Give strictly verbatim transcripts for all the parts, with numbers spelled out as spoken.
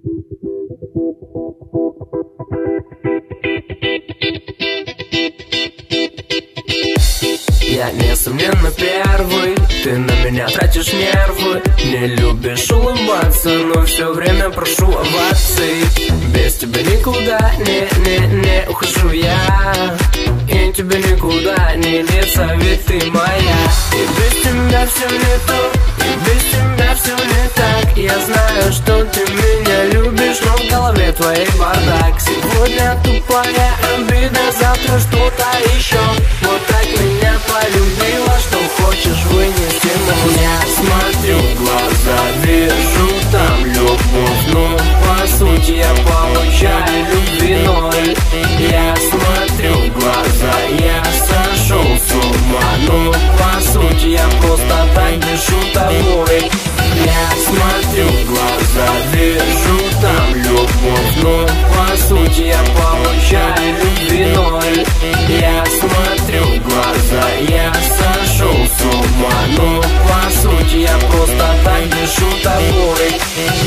Я, несомненно, первый, ты на меня тратишь нервы. Не любишь улыбаться, но все время прошу оваций. Без тебя никуда, не-не-не ухожу я. И тебе никуда не деться, ведь ты моя. И без тебя все не то, и без тебя все не так. Я знаю, что ты меня любишь, но в голове твоей бардак. Сегодня тупая обида, завтра что-то еще. Вот так меня полюбила, что хочешь вынести, но я смотрю в глаза, вижу там любовь, но по сути я получаю любви ноль. Я смотрю в глаза, я сошел с ума, но по сути я просто так дышу тобой. Я смотрю в глаза, вижу там любовь, но по сути я получаю любви ноль. Я смотрю в глаза, я сошел с ума, но по сути я просто так дышу тобой.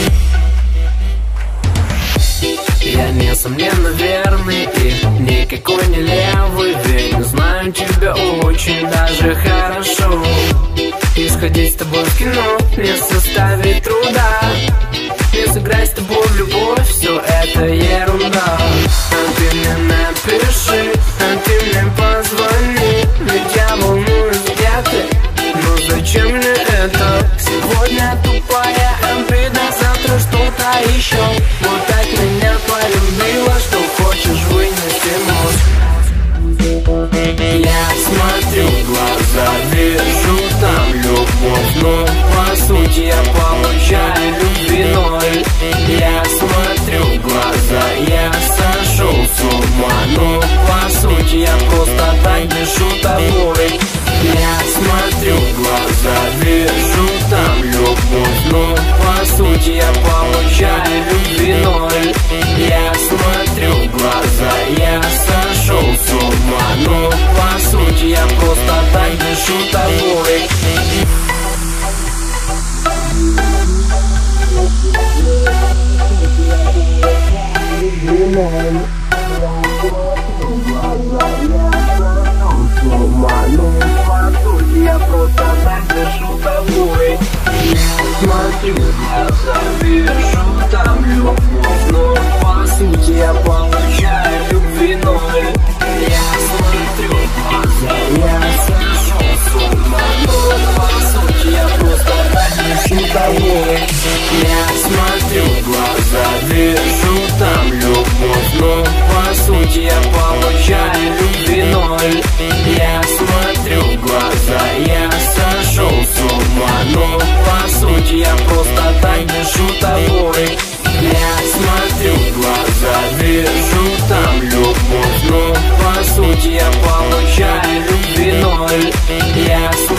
Я, несомненно, верный и никакой не левый, ведь знаю тебя очень даже хорошо. Исходить с тобой в кино не составит труда. Не сыграть с тобой в любовь, все это ерунда. А ты мне напиши, а ты мне позвони, ведь я волнуюсь, где ты, но зачем мне это? Сегодня тупая обида, завтра что-то еще. Вот так меня полюбила, что хочешь вынести мозг. Я смотрю в глаза, вижу там любовь, но по сути я получаю любви ноль. Я смотрю в глаза, я сошел с ума, но по сути я просто так дышу тобой. Я смотрю в глаза, вижу там любовь, но по сути я получаю любви ноль. Я смотрю в глаза, я сошел с ума, но по сути я просто так дышу тобой. Я просто так дышу тобой. Смотрю в глаза, вижу там любовь, но по сути я получаю любви ноль. Я смотрю в глаза, я сошел с ума, но по сути я просто так дышу тобой. Я смотрю в глаза, вижу там любовь, но по сути я получаю любви ноль. Я смотрю в глаза, я сошел с ума, но по сути я просто так дышу тобой. Я смотрю в глаза, вижу там любовь, но по сути я получаю любви ноль. Я